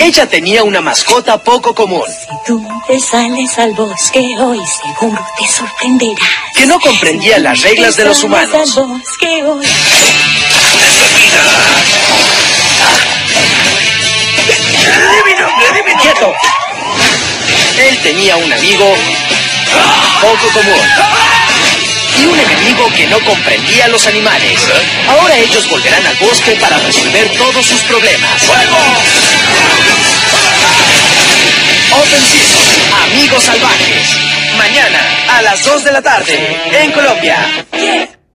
Ella tenía una mascota poco común. Si tú te sales al bosque hoy, seguro te sorprenderás. Que no comprendía las reglas de los humanos. Al bosque hoy. ¡Quieto! Él tenía un amigo poco común. Y un enemigo que no comprendía a los animales. Ahora ellos volverán al bosque para resolver todos sus problemas. ¡Fuego! Open Season, Amigos Salvajes. Mañana a las 2 de la tarde en Colombia.